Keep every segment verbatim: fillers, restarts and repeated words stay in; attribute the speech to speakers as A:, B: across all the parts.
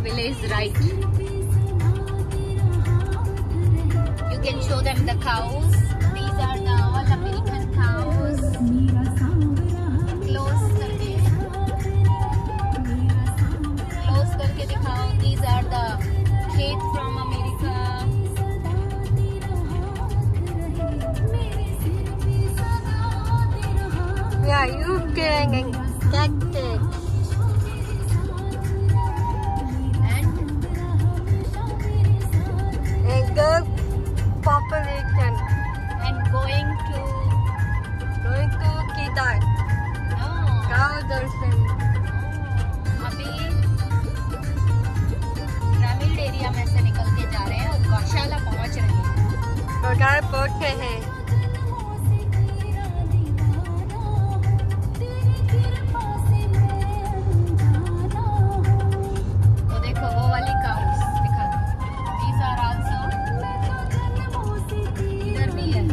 A: village right. You can show them the cows. These are the all American cows. Close करके, close करके दिखाओ. These are the खेत from America.
B: Yeah, you can get it. Good population
A: And going to
B: going to Kedar.
A: no.
B: Cow darshan.
A: अभी ग्रामीण area में से निकल के जा रहे हैं और गौशाला पहुंच रहे हैं.
B: बगार पहुंचे हैं.
A: तो देखो वो वाली काउस दिखा दो. These are also इधर भी है.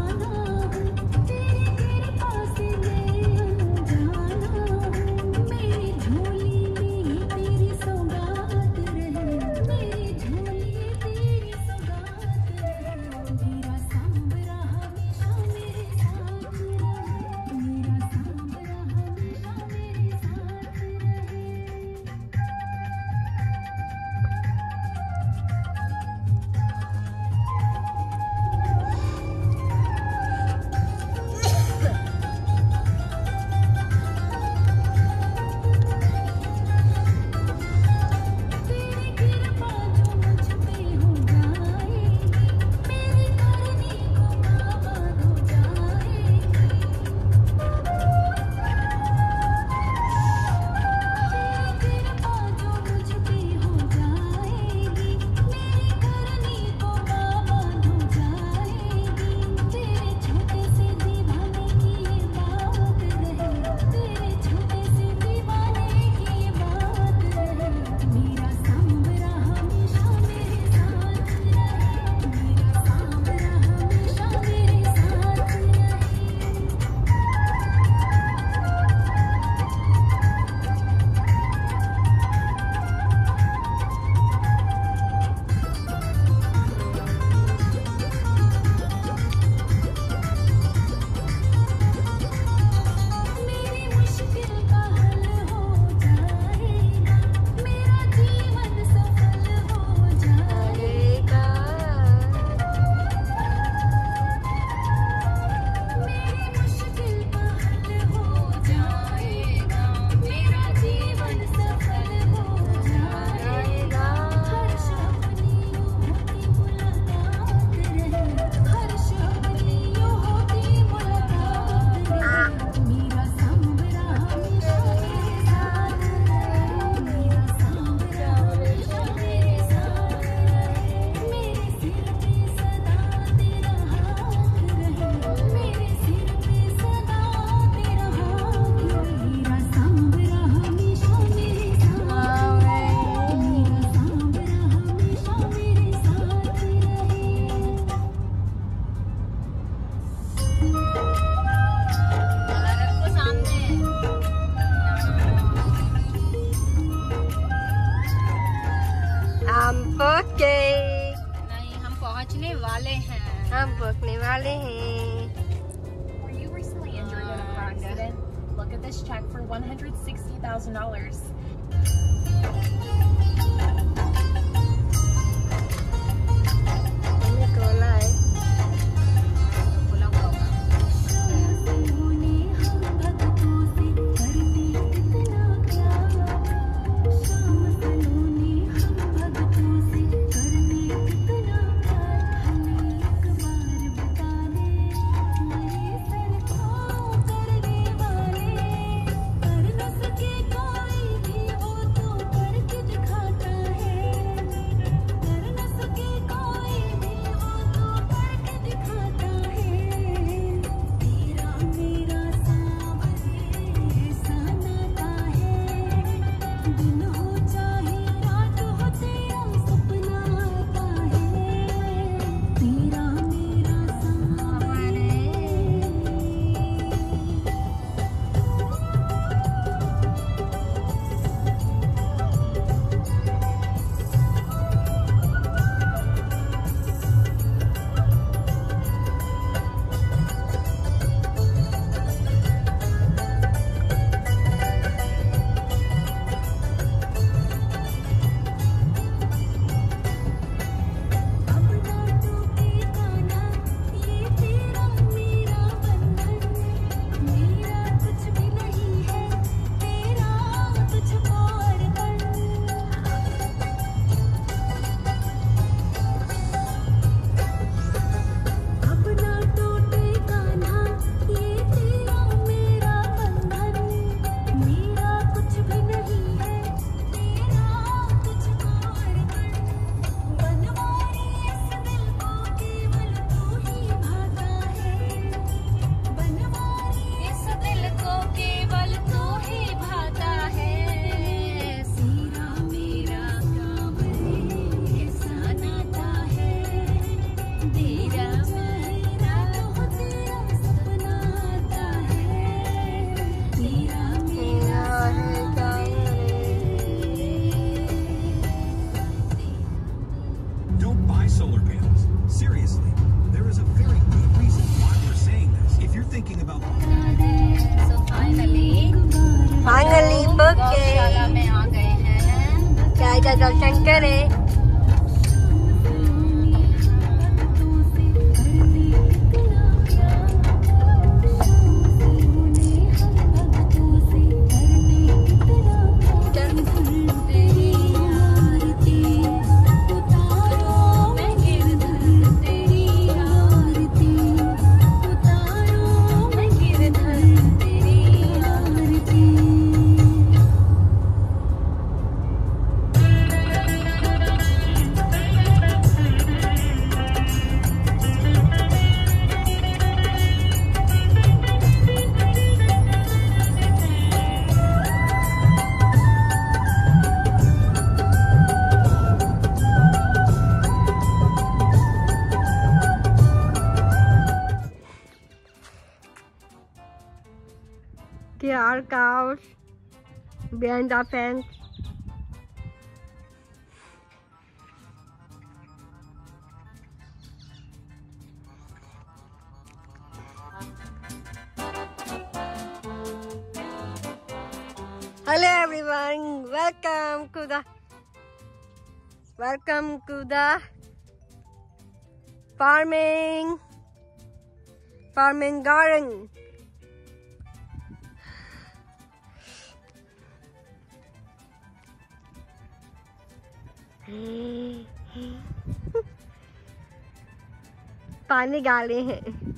A: पहुंचने वाले हैं.
B: हम पहुंचने वाले हैं.
C: Were you recently injured in a car accident? Look at this check for one hundred sixty thousand dollars.
D: thinking about.
A: So finally,
B: Finally booked
A: गौशाला
B: it.
A: में आ गए हैं।
B: क्या इधर दर्शन करें? Here are cows behind the fence. Hello everyone, welcome to the welcome to the farming farming garden. पानी डाले हैं।